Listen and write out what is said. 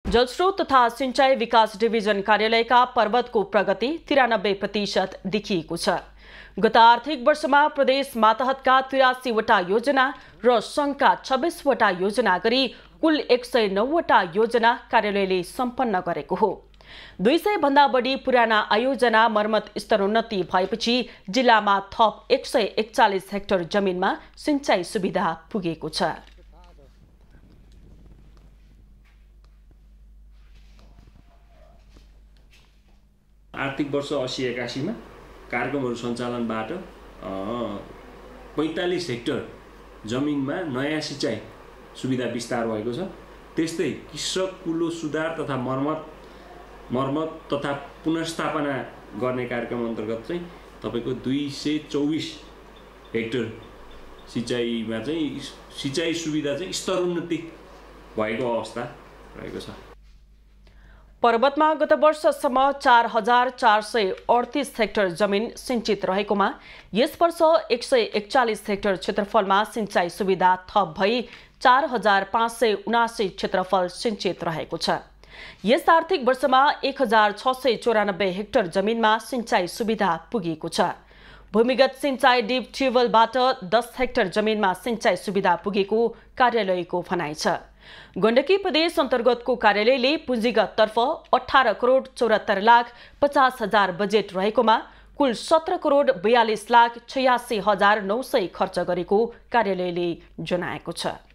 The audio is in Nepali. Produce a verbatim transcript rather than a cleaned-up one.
जलस्रोत तथा सिंचाई विकास डिभिजन कार्यालयका पर्वतको प्रगति तिरानब्बे प्रतिशत देखिएको छ। गत आर्थिक वर्षमा प्रदेश मातहतका तिरासीवटा योजना र संघका छब्बीसवटा योजना गरी कुल एक सय नौवटा योजना कार्यालयले सम्पन्न गरेको हो। दुई सय भन्दा बढी पुराना आयोजना मर्मत स्तरोन्नति भएपछि जिल्लामा थप एक सय एकचालिस हेक्टर जमिनमा सिंचाई सुविधा पुगेको छ। आर्थिक वर्ष अस्सी एकासी में कार्यक्रमहरू सञ्चालनबाट पैंतालीस हेक्टर जमिनमा नयाँ सिंचाई सुविधा विस्तार भएको छ। त्यस्तै कृषक कुलो सुधार तथा मर्मत मर्मत तथा पुनर्स्थापना गर्ने कार्यक्रम अन्तर्गत चाहिँ तपाईको दुई सय चौबीस हेक्टर सिंचाईमा चाहिँ सिंचाई सुविधा चाहिँ स्तरोन्नति भएको अवस्था रहेको छ। पर्वतमा गत वर्षसम्म चार हजार चार सय अडतीस हेक्टर जमिन सिंचित रहेकोमा यस वर्ष एक सय एकचालिस हेक्टर क्षेत्रफलमा सिंचाई सुविधा थप भई चार हजार पाँच सय उनासी क्षेत्रफल सिंचित रहेको छ। यस आर्थिक वर्षमा एक हजार छ सय चौरानब्बे हेक्टर जमिनमा सिंचाई सुविधा पुगेको छ। भूमिगत सिंचाई डिप ट्युबवेलबाट दस हेक्टर जमिनमा सिंचाई सुविधा पुगेको कार्यालयको भनाइ छ। गण्डकी प्रदेश अन्तर्गतको कार्यालयले पुँजीगत तर्फ अठारह करोड चौहत्तर लाख पचास हजार बजेट रहेकोमा कुल सत्र करोड बयालीस लाख छयासी हजार नौ सय खर्च गरेको कार्यालयले जनाएको छ।